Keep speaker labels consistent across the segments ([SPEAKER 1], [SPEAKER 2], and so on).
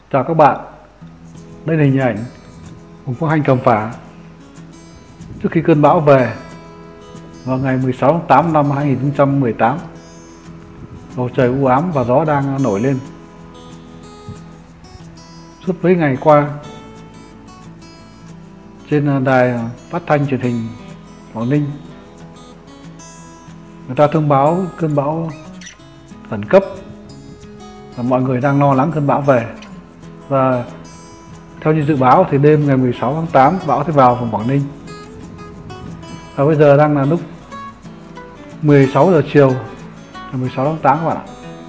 [SPEAKER 1] Chào các bạn, đây là hình ảnh vùng Quang Hanh Cẩm Phả trước khi cơn bão về vào ngày 16 tháng 8 năm 2018. Bầu trời u ám và gió đang nổi lên. Suốt mấy ngày qua, trên đài phát thanh truyền hình Quảng Ninh, người ta thông báo cơn bão khẩn cấp và mọi người đang lo lắng cơn bão về. Và theo như dự báo thì đêm ngày 16 tháng 8 bão sẽ vào vùng Quảng Ninh. Và bây giờ đang là lúc 16 giờ chiều ngày 16 tháng 8 các bạn ạ.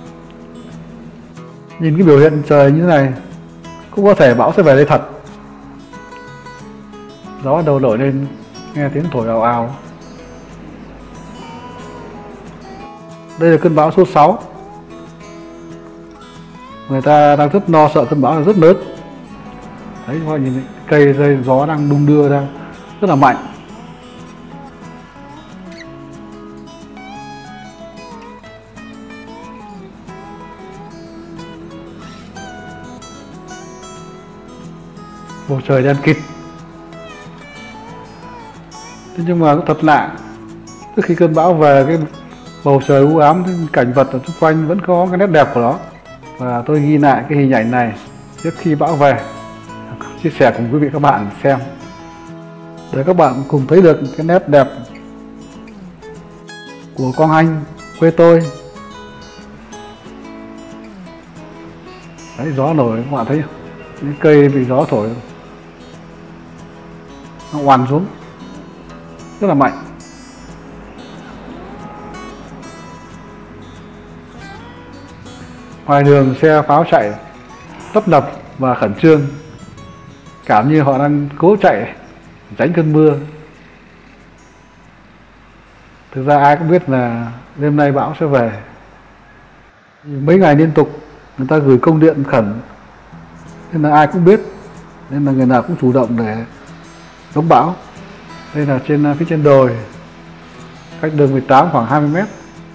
[SPEAKER 1] Nhìn cái biểu hiện trời như thế này cũng có thể bão sẽ về đây thật. Gió đầu nổi lên, nghe tiếng thổi ào ào. Đây là cơn bão số 6. Người ta đang rất lo sợ cơn bão là rất lớn. Đấy, các bạn nhìn cây dây gió đang đung đưa ra rất là mạnh. Bầu trời đen kịt. Thế nhưng mà thật lạ, trước khi cơn bão về, cái bầu trời u ám, cảnh vật ở xung quanh vẫn có cái nét đẹp của nó. Và tôi ghi lại cái hình ảnh này trước khi bão về, chia sẻ cùng quý vị các bạn xem, để các bạn cùng thấy được cái nét đẹp của Quang Hanh, quê tôi. Đấy, gió nổi, các bạn thấy không? Những cây bị gió thổi nó oằn xuống rất là mạnh. Ngoài đường xe pháo chạy tấp nập và khẩn trương, cảm như họ đang cố chạy tránh cơn mưa. Thực ra ai cũng biết là đêm nay bão sẽ về. Mấy ngày liên tục người ta gửi công điện khẩn, nên là ai cũng biết, nên là người nào cũng chủ động để chống bão. Đây là phía trên đồi, cách đường 18 khoảng 20 mét.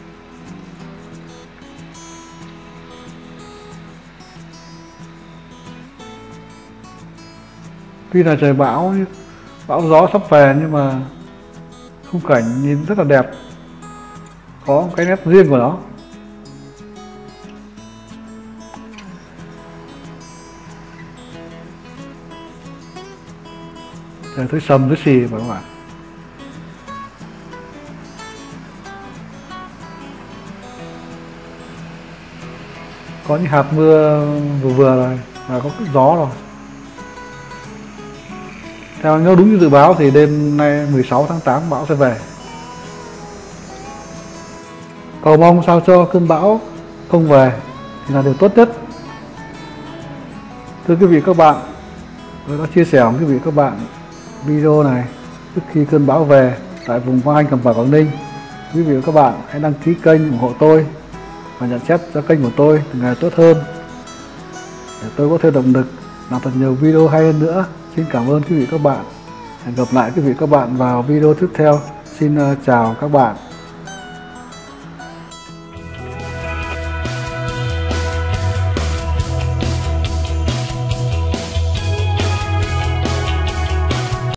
[SPEAKER 1] Tuy là trời bão gió sắp về, nhưng mà khung cảnh nhìn rất là đẹp, có cái nét riêng của nó. Trời tối sầm tối xì phải không ạ? Có những hạt mưa vừa rồi và có gió rồi. Nếu đúng như dự báo thì đêm nay 16 tháng 8 bão sẽ về. Cầu mong sao cho cơn bão không về thì là điều tốt nhất. Thưa quý vị các bạn, tôi đã chia sẻ với quý vị các bạn video này trước khi cơn bão về tại vùng Quang Hanh, Cẩm Phả, Quảng Ninh. Quý vị và các bạn hãy đăng ký kênh ủng hộ tôi và nhận xét cho kênh của tôi từng ngày tốt hơn, để tôi có thêm động lực làm thật nhiều video hay hơn nữa. Xin cảm ơn quý vị các bạn. Hẹn gặp lại quý vị các bạn vào video tiếp theo. Xin chào các bạn.